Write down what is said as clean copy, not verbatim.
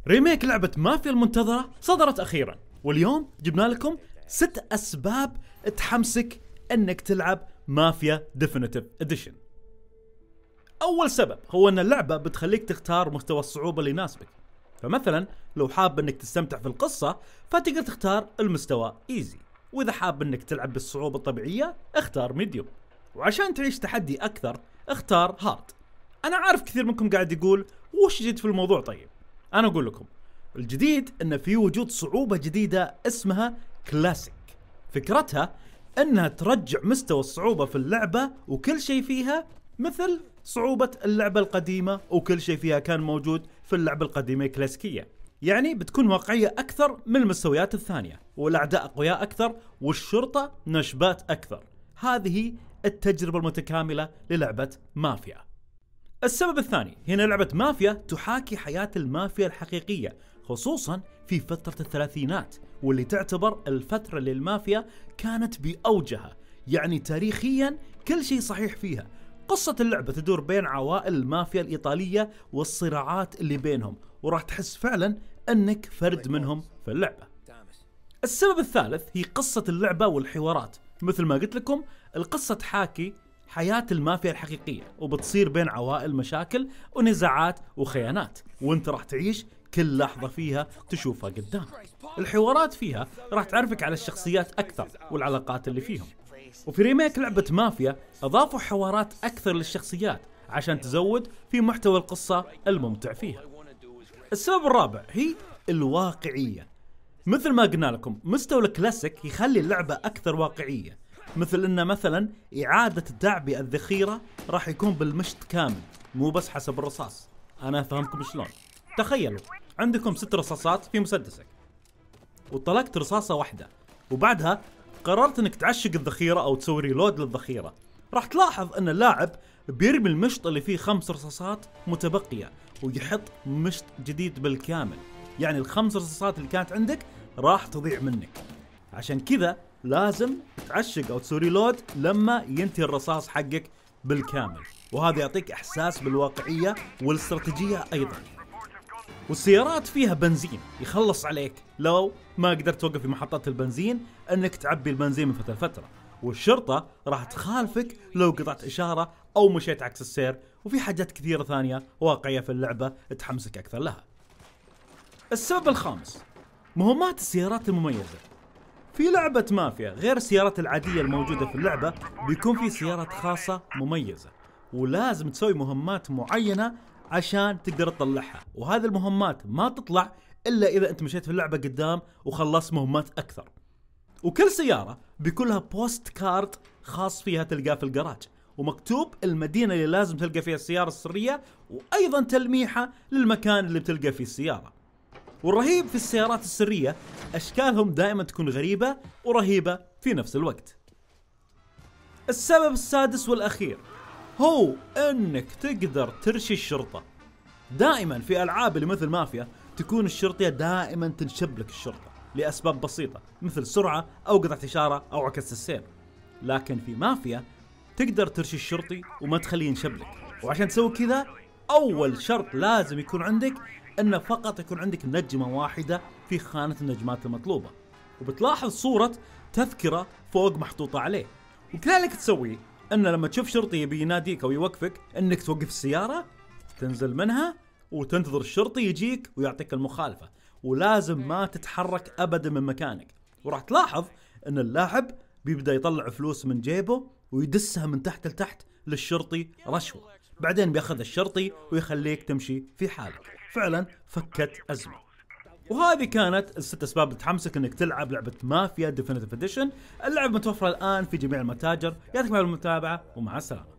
ريميك لعبة مافيا المنتظرة صدرت أخيرا، واليوم جبنا لكم 6 أسباب تحمسك أنك تلعب مافيا ديفينيتيف إديشن. أول سبب هو أن اللعبة بتخليك تختار مستوى الصعوبة اللي يناسبك. فمثلا لو حاب أنك تستمتع في القصة فتقدر تختار المستوى إيزي، وإذا حاب أنك تلعب بالصعوبة الطبيعية اختار ميديوم، وعشان تعيش تحدي أكثر اختار هارد. أنا عارف كثير منكم قاعد يقول وش جديد في الموضوع. طيب أنا أقول لكم الجديد إن في وجود صعوبة جديدة اسمها كلاسيك. فكرتها إنها ترجع مستوى الصعوبة في اللعبة وكل شيء فيها مثل صعوبة اللعبة القديمة، وكل شيء فيها كان موجود في اللعبة القديمة الكلاسيكية. يعني بتكون واقعية أكثر من المستويات الثانية، والأعداء أقوياء أكثر، والشرطة نشبات أكثر. هذه التجربة المتكاملة للعبة مافيا. السبب الثاني، هنا لعبة مافيا تحاكي حياة المافيا الحقيقية، خصوصا في فترة الثلاثينات، واللي تعتبر الفترة اللي المافيا كانت بأوجها. يعني تاريخيا كل شيء صحيح فيها. قصة اللعبة تدور بين عوائل المافيا الإيطالية والصراعات اللي بينهم، وراح تحس فعلا أنك فرد منهم في اللعبة. السبب الثالث هي قصة اللعبة والحوارات. مثل ما قلت لكم القصة تحاكي حياة المافيا الحقيقية، وبتصير بين عوائل مشاكل ونزاعات وخيانات، وانت راح تعيش كل لحظة فيها تشوفها قدام. الحوارات فيها راح تعرفك على الشخصيات أكثر والعلاقات اللي فيهم. وفي ريميك لعبة مافيا أضافوا حوارات أكثر للشخصيات عشان تزود في محتوى القصة الممتع فيها. السبب الرابع هي الواقعية. مثل ما قلنا لكم مستوى الكلاسيك يخلي اللعبة أكثر واقعية، مثل إن مثلا إعادة تعبئة الذخيرة راح يكون بالمشط كامل، مو بس حسب الرصاص. أنا أفهمكم شلون. تخيلوا عندكم 6 رصاصات في مسدسك، وطلقت رصاصة واحدة، وبعدها قررت انك تعشق الذخيرة او تسوي ريلود للذخيرة. راح تلاحظ ان اللاعب بيرمي المشط اللي فيه 5 رصاصات متبقية ويحط مشط جديد بالكامل. يعني ال5 رصاصات اللي كانت عندك راح تضيع منك. عشان كذا لازم تعشق او تسوي ريلود لما ينتهي الرصاص حقك بالكامل، وهذا يعطيك احساس بالواقعية والاستراتيجية ايضا. والسيارات فيها بنزين يخلص عليك لو ما قدرت توقف في محطات البنزين انك تعبي البنزين من فترة لفترة، والشرطة راح تخالفك لو قطعت اشارة او مشيت عكس السير، وفي حاجات كثيرة ثانية واقعية في اللعبة تحمسك اكثر لها. السبب الخامس، مهمات السيارات المميزة. في لعبة مافيا غير السيارات العادية الموجودة في اللعبة بيكون في سيارات خاصة مميزة، ولازم تسوي مهمات معينة عشان تقدر تطلعها، وهذه المهمات ما تطلع إلا إذا أنت مشيت في اللعبة قدام وخلصت مهمات أكثر. وكل سيارة بيكون لها بوست كارد خاص فيها تلقاه في الجراج، ومكتوب المدينة اللي لازم تلقى فيها السيارة السرية، وأيضا تلميحة للمكان اللي بتلقى فيه السيارة. والرهيب في السيارات السرية أشكالهم دائما تكون غريبة ورهيبة في نفس الوقت. السبب السادس والأخير هو انك تقدر ترشي الشرطة. دائما في العاب اللي مثل مافيا تكون الشرطية دائما تنشب لك الشرطة لاسباب بسيطة، مثل سرعة او قطعة اشارة او عكس السير. لكن في مافيا تقدر ترشي الشرطي وما تخليه ينشب لك، وعشان تسوي كذا اول شرط لازم يكون عندك انه فقط يكون عندك نجمة واحدة في خانة النجمات المطلوبة، وبتلاحظ صورة تذكرة فوق محطوطة عليه. وكذلك تسوي ان لما تشوف شرطي يبي يناديك او يوقفك انك توقف السيارة، تنزل منها وتنتظر الشرطي يجيك ويعطيك المخالفة، ولازم ما تتحرك ابدا من مكانك. وراح تلاحظ ان اللاعب بيبدأ يطلع فلوس من جيبه ويدسها من تحت لتحت للشرطي رشوة، بعدين بياخذ الشرطي ويخليك تمشي في حالك. فعلا فكت أزمة. وهذه كانت ال6 أسباب اللي تحمسك انك تلعب لعبة مافيا ديفينيتيف إديشن. اللعبة متوفرة الآن في جميع المتاجر. يعطيكم العافية بالمتابعة ومع السلامة.